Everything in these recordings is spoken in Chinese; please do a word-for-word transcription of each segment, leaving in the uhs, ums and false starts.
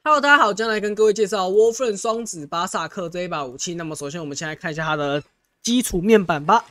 Hello，大家好，今天来跟各位介绍 Warframe 双子巴萨克这一把武器。那么首先我们先来看一下它的基础面板吧。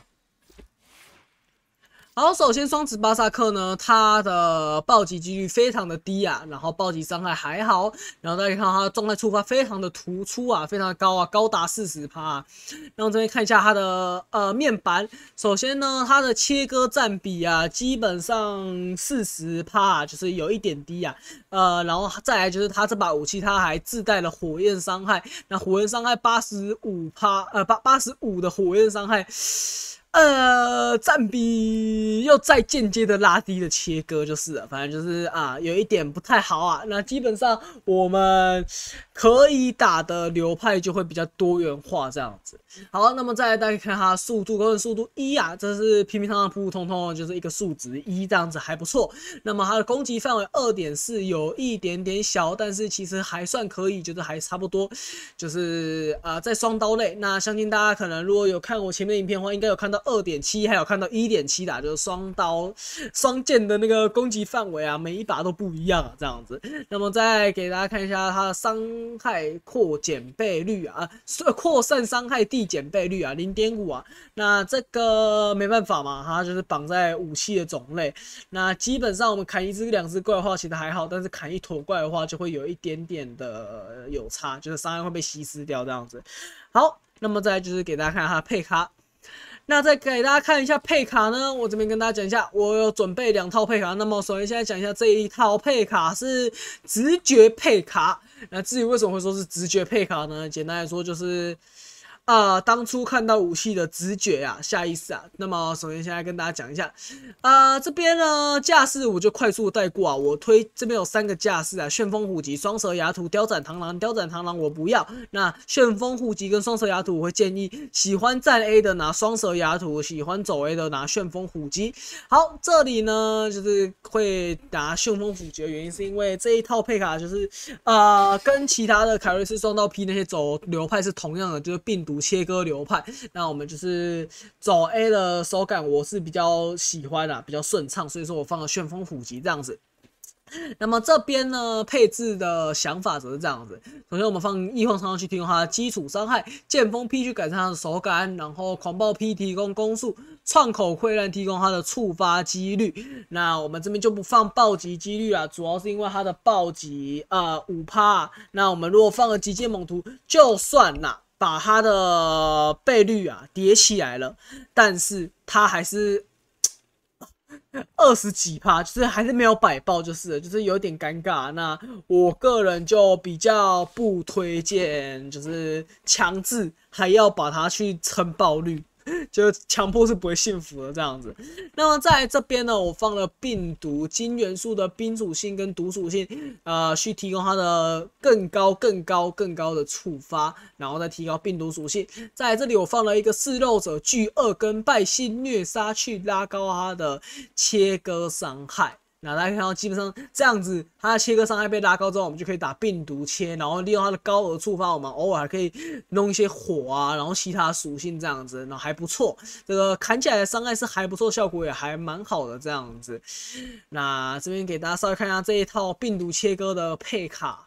好，首先双子巴萨克呢，它的暴击几率非常的低啊，然后暴击伤害还好，然后大家看到它的状态触发非常的突出啊，非常的高啊，高达 百分之四十、啊。然后这边看一下它的呃面板，首先呢，它的切割占比啊，基本上 百分之四十、啊，就是有一点低啊，呃，然后再来就是它这把武器它还自带了火焰伤害，那火焰伤害 百分之八十五， 呃八八十五的火焰伤害。呃，占比又再间接的拉低了切割就是了，反正就是啊，有一点不太好啊。那基本上我们可以打的流派就会比较多元化这样子。好，那么再来大家看它速度跟速度一啊，这是平平常常普普通通的，就是一个数值一这样子还不错。那么它的攻击范围 二点四 有一点点小，但是其实还算可以，就是还差不多，就是啊、呃、在双刀类。那相信大家可能如果有看我前面的影片的话，应该有看到 二点七 还有看到 一点七 的，就是双刀双剑的那个攻击范围啊，每一把都不一样啊，这样子。那么再给大家看一下它的伤害扩减倍率啊，扩散伤害递减倍率啊 ，零点五 啊。那这个没办法嘛，它就是绑在武器的种类。那基本上我们砍一只两只怪的话，其实还好，但是砍一坨怪的话，就会有一点点的有差，就是伤害会被稀释掉这样子。好，那么再来就是给大家看它的配卡。那再给大家看一下配卡呢，我这边跟大家讲一下，我有准备两套配卡。那么首先现在讲一下这一套配卡是直觉配卡。那至于为什么会说是直觉配卡呢？简单来说就是。啊、呃，当初看到武器的直觉啊，下意识啊。那么首先现在跟大家讲一下，啊、呃，这边呢架势我就快速带过啊。我推这边有三个架势啊，旋风虎戟、双蛇牙图、雕斩螳螂。雕斩螳螂我不要，那旋风虎戟跟双蛇牙图我会建议喜欢站 A 的拿双蛇牙图，喜欢走 A 的拿旋风虎戟。好，这里呢就是会拿旋风虎戟的原因是因为这一套配卡就是呃跟其他的凯瑞斯双刀 P 那些走流派是同样的，就是病毒切割流派。那我们就是走 A 的手感，我是比较喜欢啊，比较顺畅，所以说我放了旋风虎戟这样子。那么这边呢，配置的想法则是这样子。首先我们放异幻上去提供它的基础伤害，剑锋 P 去改善它的手感，然后狂暴 P 提供攻速，创口溃烂提供它的触发几率。那我们这边就不放暴击几率啊，主要是因为它的暴击呃 百分之五。那我们如果放了极剑猛徒，就算啦。把它的倍率啊叠起来了，但是它还是二十几趴，就是还是没有百爆，就是就是有点尴尬。那我个人就比较不推荐，就是强制还要把它去撑爆率。就强迫是不会幸福的这样子。那么在这边呢，我放了病毒金元素的冰属性跟毒属性，呃，去提供它的更高、更高、更高的触发，然后再提高病毒属性。在这里我放了一个噬肉者巨二跟败性虐杀，去拉高它的切割伤害。那大家看到，基本上这样子，它的切割伤害被拉高之后，我们就可以打病毒切，然后利用它的高额触发，我们偶尔还可以弄一些火啊，然后其他属性这样子，然后还不错。这个砍起来的伤害是还不错，效果也还蛮好的这样子。那这边给大家稍微看一下这一套病毒切割的配卡。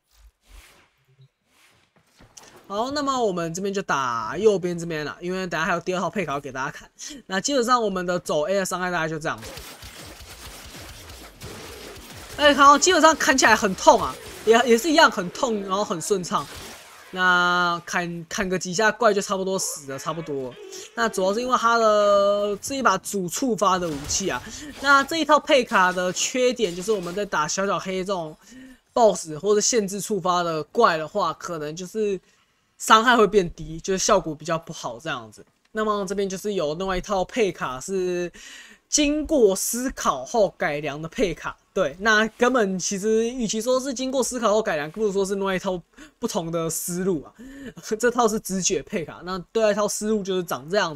好，那么我们这边就打右边这边了，因为等下还有第二套配卡要给大家看。那基本上我们的走 A 的伤害大概就这样子。哎，好，基本上砍起来很痛啊，也也是一样很痛，然后很顺畅。那砍砍个几下怪就差不多死了，差不多。那主要是因为它的是一把主触发的武器啊。那这一套配卡的缺点就是我们在打小小黑这种 BOSS 或者限制触发的怪的话，可能就是伤害会变低，就是效果比较不好这样子。那么这边就是有另外一套配卡是经过思考后改良的配卡。对，那根本其实与其说是经过思考后改良，不如说是另外一套不同的思路啊。这套是直觉配卡，那另外一套思路就是长这样子。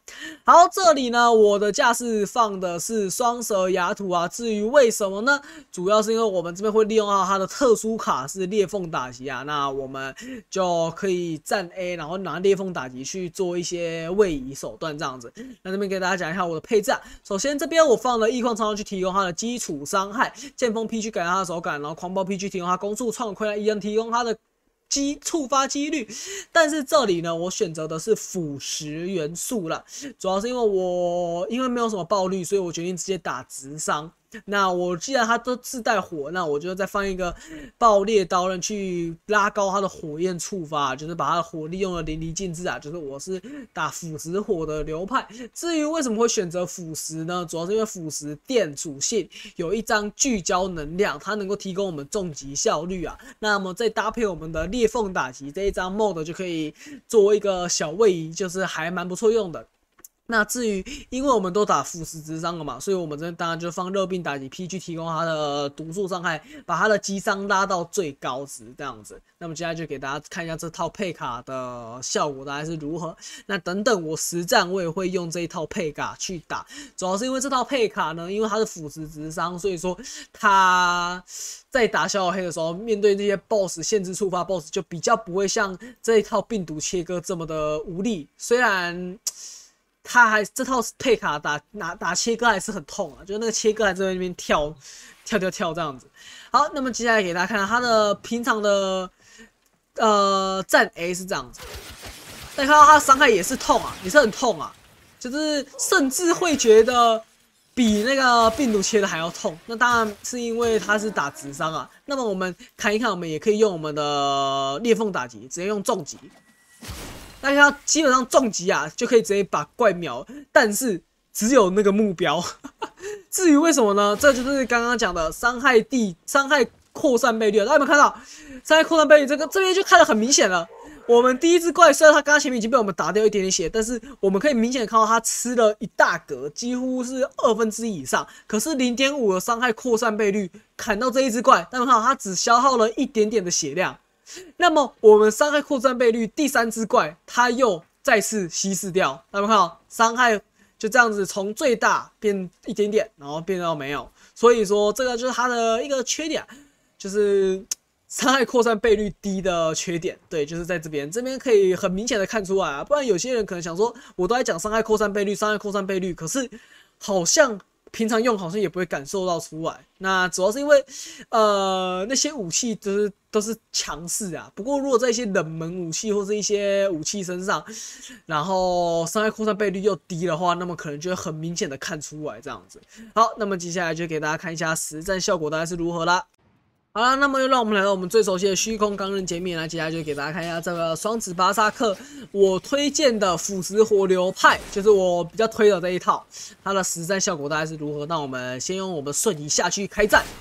好，这里呢，我的架势放的是双蛇牙图啊。至于为什么呢？主要是因为我们这边会利用到它的特殊卡是裂缝打击啊，那我们就可以站 A， 然后拿裂缝打击去做一些位移手段这样子。那这边给大家讲一下我的配置啊。首先这边我放了异矿超去提供它的基础伤害，剑锋 P 去改它的手感，然后狂暴 P 去提供它攻速，创溃烂 E N 提供它的击触发几率，但是这里呢，我选择的是腐蚀元素啦，主要是因为我因为没有什么爆率，所以我决定直接打直伤。那我既然它都自带火，那我就再放一个爆裂刀刃去拉高它的火焰触发，就是把它的火力用的淋漓尽致啊。就是我是打腐蚀火的流派。至于为什么会选择腐蚀呢？主要是因为腐蚀电属性有一张聚焦能量，它能够提供我们重击效率啊。那么再搭配我们的裂缝打击这一张 mod 就可以做一个小位移，就是还蛮不错用的。那至于，因为我们都打腐蚀之伤了嘛，所以我们这边当然就放热病打击 P 去提供它的毒素伤害，把它的击伤拉到最高值这样子。那么接下来就给大家看一下这套配卡的效果大概是如何。那等等我实战我也会用这一套配卡去打，主要是因为这套配卡呢，因为它是腐蚀之伤，所以说它在打小小黑的时候，面对这些 boss 限制触发 boss 就比较不会像这一套病毒切割这么的无力，虽然。他还这套配卡打打打切割还是很痛啊，就是那个切割还在那边跳跳跳跳这样子。好，那么接下来给大家看他的平常的呃站 A 是这样子，大家看到他的伤害也是痛啊，也是很痛啊，就是甚至会觉得比那个病毒切的还要痛。那当然是因为他是打直伤啊。那么我们看一看，我们也可以用我们的裂缝打击，直接用重击。大家基本上重击啊，就可以直接把怪秒，但是只有那个目标。至于为什么呢？这就是刚刚讲的伤害地伤害扩散倍率。大家有没有看到伤害扩散倍率？这个这边就看得很明显了。我们第一只怪虽然它刚刚前面已经被我们打掉一点点血，但是我们可以明显看到它吃了一大格，几乎是二分之一以上。可是 零点五 的伤害扩散倍率砍到这一只怪，大家看到它只消耗了一点点的血量。那么我们伤害扩散倍率，第三只怪它又再次稀释掉，大家看到伤害就这样子从最大变一点点，然后变到没有。所以说这个就是它的一个缺点，就是伤害扩散倍率低的缺点。对，就是在这边，这边可以很明显的看出来啊。不然有些人可能想说，我都在讲伤害扩散倍率，伤害扩散倍率，可是好像。平常用好像也不会感受到出来，那主要是因为，呃，那些武器都是都是强势啊。不过如果在一些冷门武器或是一些武器身上，然后伤害扩散倍率又低的话，那么可能就会很明显的看出来这样子。好，那么接下来就给大家看一下实战效果大概是如何啦。好了，那么又让我们来到我们最熟悉的虚空钢刃歼灭啦。接下来就给大家看一下这个双子巴萨克，我推荐的腐蚀火流派，就是我比较推的这一套，它的实战效果大概是如何？那我们先用我们瞬移下去开战。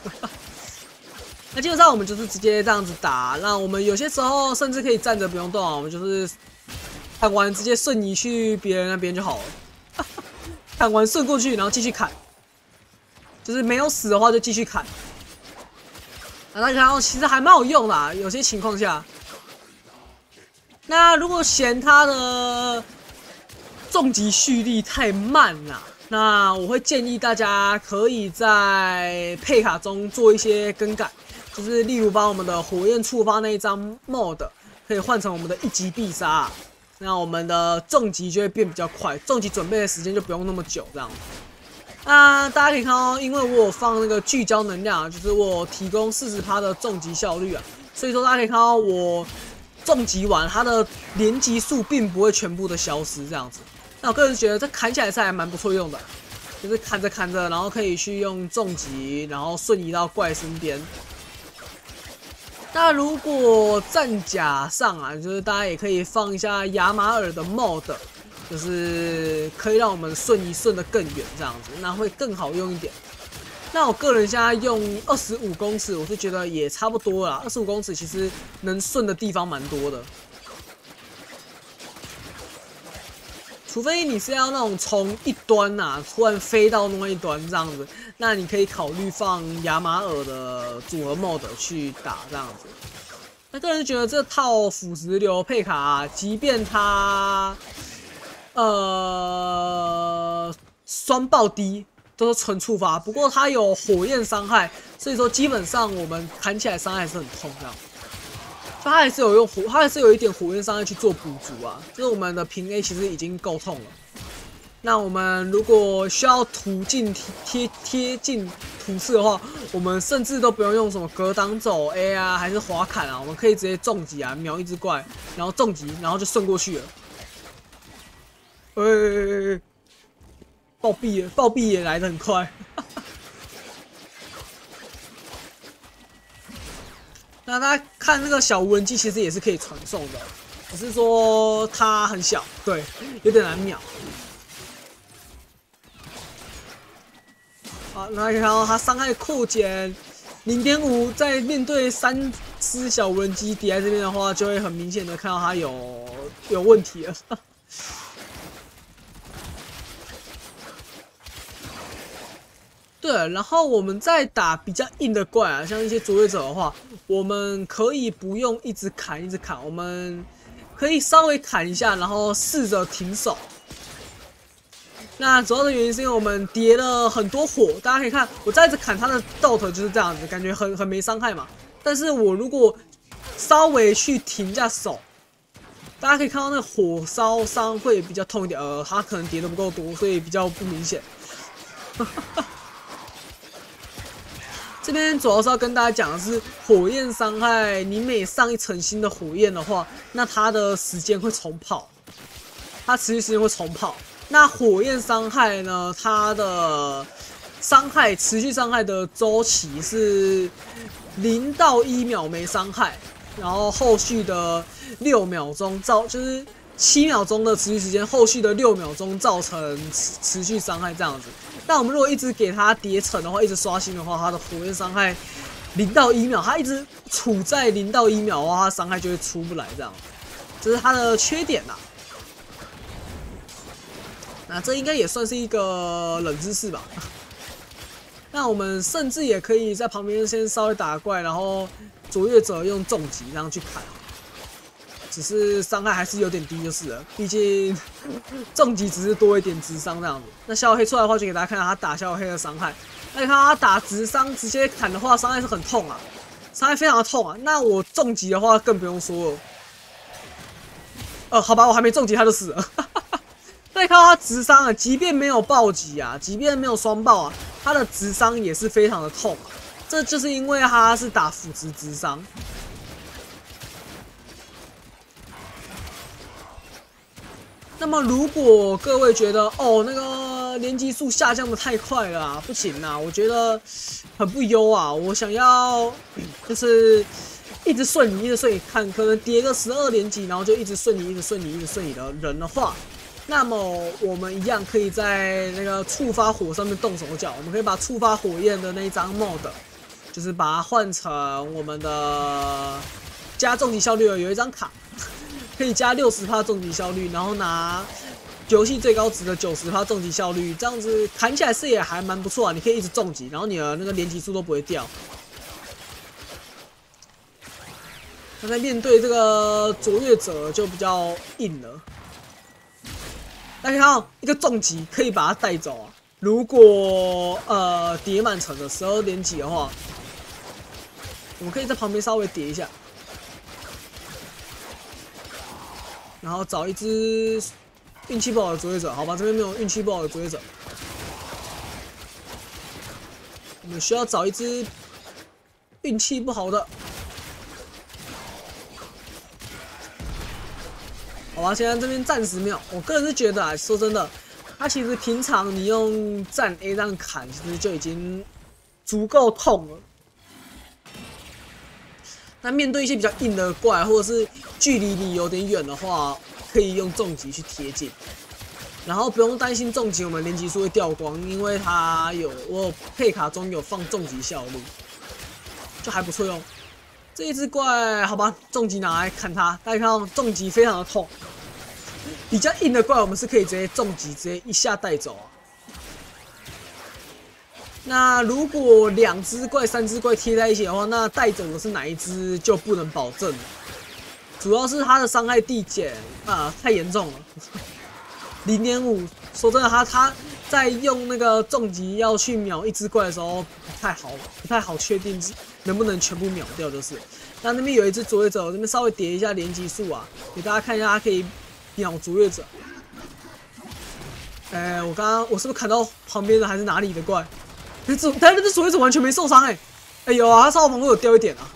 那基本上我们就是直接这样子打，那我们有些时候甚至可以站着不用动啊，我们就是砍完直接瞬移去别人那边就好了。砍完顺过去，然后继续砍，就是没有死的话就继续砍。大家看到其实还蛮好用的、啊，有些情况下。那如果嫌它的重击蓄力太慢啦，那我会建议大家可以在配卡中做一些更改，就是例如把我们的火焰触发那一张 mod 可以换成我们的一击必杀，那我们的重击就会变比较快，重击准备的时间就不用那么久这样。那大家可以看到，因为我有放那个聚焦能量，就是我提供 百分之四十 的重击效率啊，所以说大家可以看到我重击完，它的连击数并不会全部的消失这样子。那我个人觉得这砍起来是还蛮不错用的，就是砍着砍着，然后可以去用重击，然后瞬移到怪身边。那如果战甲上啊，就是大家也可以放一下亚马尔的 mod。就是可以让我们瞬移瞬得更远，这样子，那会更好用一点。那我个人现在用二十五公尺，我是觉得也差不多啦。二十五公尺其实能顺的地方蛮多的，除非你是要那种从一端呐、啊、突然飞到另外一端这样子，那你可以考虑放亚马尔的组合 mod 去打这样子。那个人觉得这套腐蚀流配卡、啊，即便它呃双暴滴都是纯触发，不过它有火焰伤害，所以说基本上我们砍起来伤害还是很痛这样。就它还是有用火，它还是有一点火焰伤害去做补足啊。就是我们的平 A 其实已经够痛了。那我们如果需要途径贴贴近图示的话，我们甚至都不用用什么格挡走 A 啊，还是滑砍啊，我们可以直接重击啊，秒一只怪，然后重击，然后就顺过去了。哎、欸欸，暴毙了，暴毙也来得很快。那大家看那个小无人机，其实也是可以传送的，只是说它很小，对，有点难秒。好，那可以看到它伤害扩减零点五，在面对三只小无人机敌在这边的话，就会很明显的看到它有有问题了。对，然后我们再打比较硬的怪啊，像一些卓越者的话，我们可以不用一直砍一直砍，我们可以稍微砍一下，然后试着停手。那主要的原因是因为我们叠了很多火，大家可以看，我再一直砍他的 dot 就是这样子，感觉很很没伤害嘛。但是我如果稍微去停一下手，大家可以看到那个火烧伤会比较痛一点，呃，他可能叠的不够多，所以比较不明显。这边主要是要跟大家讲的是火焰伤害，你每上一层新的火焰的话，那它的时间会重跑，它持续时间会重跑。那火焰伤害呢，它的伤害持续伤害的周期是零到一秒没伤害，然后后续的六秒钟造就是七秒钟的持续时间，后续的六秒钟造成持续伤害这样子。那我们如果一直给它叠层的话，一直刷新的话，它的火焰伤害零到一秒，它一直处在零到一秒的话，它伤害就会出不来这样，这是它的缺点啦。那这应该也算是一个冷知识吧。那我们甚至也可以在旁边先稍微打怪，然后卓越者用重击这样去砍。只是伤害还是有点低就是了，毕竟重击只是多一点直伤这样子。那小黑出来的话，就给大家看到他打小黑的伤害。那你看他打直伤直接砍的话，伤害是很痛啊，伤害非常的痛啊。那我重击的话更不用说了。呃，好吧，我还没重击他就死了。那你看到他直伤啊，即便没有暴击啊，即便没有双暴啊，他的直伤也是非常的痛啊。这就是因为他是打辅直直伤。那么，如果各位觉得哦，那个连击数下降的太快了啊，不行啊，我觉得很不优啊。我想要就是一直顺你，一直顺你看，可能叠个十二连击，然后就一直顺你，一直顺你，一直顺你的人的话，那么我们一样可以在那个触发火上面动手脚。我们可以把触发火焰的那一张 mod， 就是把它换成我们的加重击效率的有一张卡。可以加 百分之六十 重击效率，然后拿游戏最高值的 百分之九十 重击效率，这样子砍起来视野还蛮不错啊！你可以一直重击，然后你的那个连击数都不会掉。那在面对这个卓越者就比较硬了。大家看到一个重击可以把它带走啊！如果呃叠满层的十二连击的话，我们可以在旁边稍微叠一下。然后找一只运气不好的卓越者，好吧，这边没有运气不好的卓越者，我们需要找一只运气不好的，好吧，现在这边暂时没有。我个人是觉得啊，说真的，他其实平常你用站 A 这样砍，其实就已经足够痛了。那面对一些比较硬的怪，或者是距离你有点远的话，可以用重击去贴近，然后不用担心重击我们连击数会掉光，因为它有我有配卡中有放重击效率，就还不错用。这一只怪，好吧，重击拿来砍它，大家看到重击非常的痛。比较硬的怪，我们是可以直接重击，直接一下带走啊。那如果两只怪、三只怪贴在一起的话，那带走的是哪一只就不能保证了。主要是它的伤害递减啊、呃、太严重了， 零点五。说真的，他他在用那个重击要去秒一只怪的时候，不太好，不太好确定能不能全部秒掉，就是。那那边有一只卓越者，我这边稍微叠一下连击数啊，给大家看一下，它可以秒卓越者。哎、欸，我刚刚我是不是砍到旁边的还是哪里的怪？那只但那只卓越者完全没受伤哎、欸！哎呦啊，他伤害防护有掉一点啊。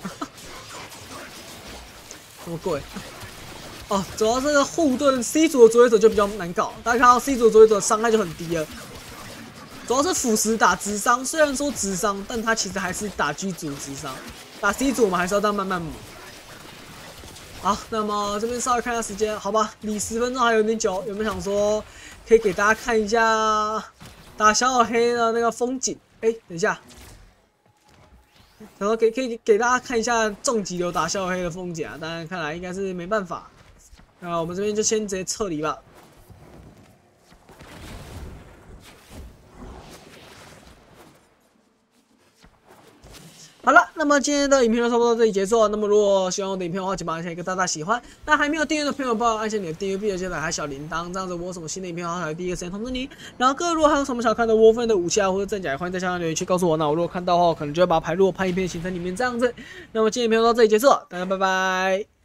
什么鬼？哦，主要是护盾 C 组的卓越者就比较难搞，大家看到 C 组的卓越者伤害就很低了。主要是腐蚀打直伤，虽然说直伤，但他其实还是打 G 组直伤。打 C 组我们还是要当慢慢磨。好，那么这边稍微看一下时间，好吧，离十分钟还有点久，有没有想说可以给大家看一下打小小黑的那个风景？哎、欸，等一下。然后给可以给大家看一下重击流打小黑的风景啊，当然看来应该是没办法，那我们这边就先直接撤离吧。好了，那么今天的影片就差不多到这里结束了。那么如果喜欢我的影片的话，请帮我按下一个大大喜欢。那还没有订阅的朋友，帮我按下你的订阅，并且记得打开小铃铛，这样子我有什么新的影片，才会第一个时间通知你。然后各位如果还有什么想看的窝分的武器啊，或者战甲，欢迎在下方留言区告诉我。那我如果看到的话，可能就会把它排入我拍影片行程里面这样子。那么今天影片就到这里结束了，大家拜拜。